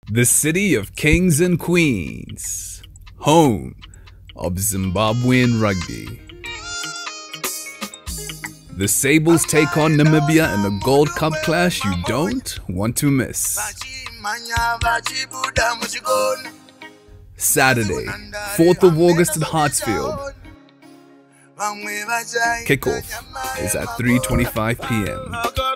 The city of kings and queens, home of Zimbabwean rugby. The Sables take on Namibia in a Gold Cup clash you don't want to miss. Saturday, 4th of August at Hartsfield. Kickoff is at 3:25 p.m.